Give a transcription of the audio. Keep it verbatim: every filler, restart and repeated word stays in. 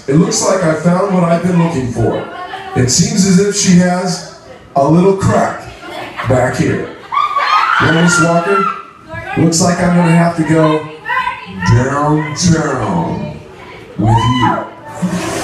It looks like I found what I've been looking for. It seems as if she has a little crack back here. Well, Miss Walker, looks like I'm gonna have to go downtown with you.